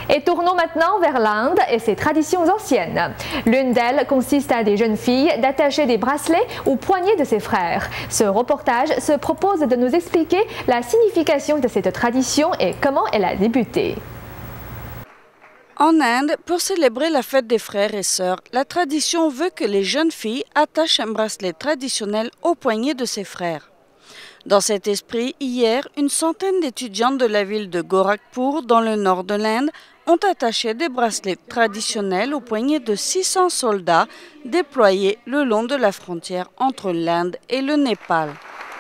Et tournons maintenant vers l'Inde et ses traditions anciennes. L'une d'elles consiste à des jeunes filles d'attacher des bracelets aux poignets de ses frères. Ce reportage se propose de nous expliquer la signification de cette tradition et comment elle a débuté. En Inde, pour célébrer la fête des frères et sœurs, la tradition veut que les jeunes filles attachent un bracelet traditionnel au poignet de ses frères. Dans cet esprit, hier, une centaine d'étudiantes de la ville de Gorakhpur, dans le nord de l'Inde, ont attaché des bracelets traditionnels au poignet de 600 soldats déployés le long de la frontière entre l'Inde et le Népal.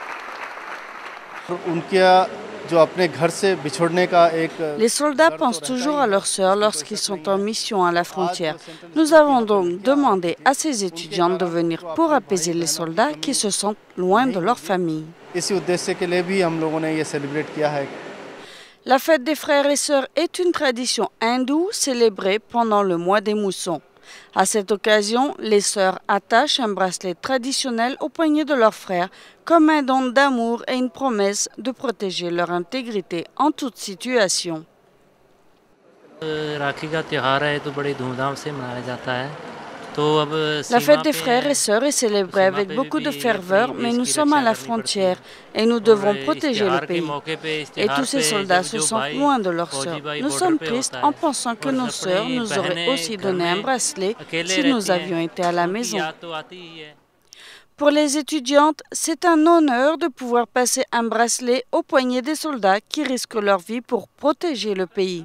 Les soldats pensent toujours à leurs sœurs lorsqu'ils sont en mission à la frontière. Nous avons donc demandé à ces étudiantes de venir pour apaiser les soldats qui se sentent loin de leur famille. La fête des frères et sœurs est une tradition hindoue célébrée pendant le mois des moussons. À cette occasion, les sœurs attachent un bracelet traditionnel au poignet de leurs frères comme un don d'amour et une promesse de protéger leur intégrité en toute situation. La fête des frères et sœurs est célébrée avec beaucoup de ferveur, mais nous sommes à la frontière et nous devons protéger le pays. Et tous ces soldats se sentent loin de leurs sœurs. Nous sommes tristes en pensant que nos sœurs nous auraient aussi donné un bracelet si nous avions été à la maison. Pour les étudiantes, c'est un honneur de pouvoir passer un bracelet au poignet des soldats qui risquent leur vie pour protéger le pays.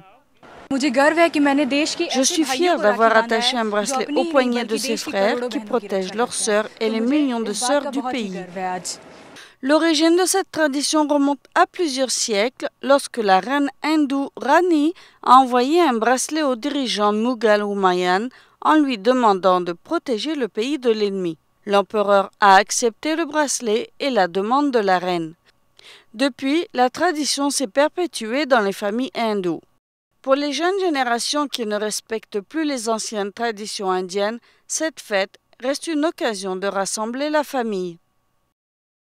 Je suis fière d'avoir attaché un bracelet au poignet de ses frères qui protègent leurs sœurs et les millions de sœurs du pays. L'origine de cette tradition remonte à plusieurs siècles lorsque la reine hindoue Rani a envoyé un bracelet au dirigeant Mughal Humayun en lui demandant de protéger le pays de l'ennemi. L'empereur a accepté le bracelet et la demande de la reine. Depuis, la tradition s'est perpétuée dans les familles hindoues. Pour les jeunes générations qui ne respectent plus les anciennes traditions indiennes, cette fête reste une occasion de rassembler la famille.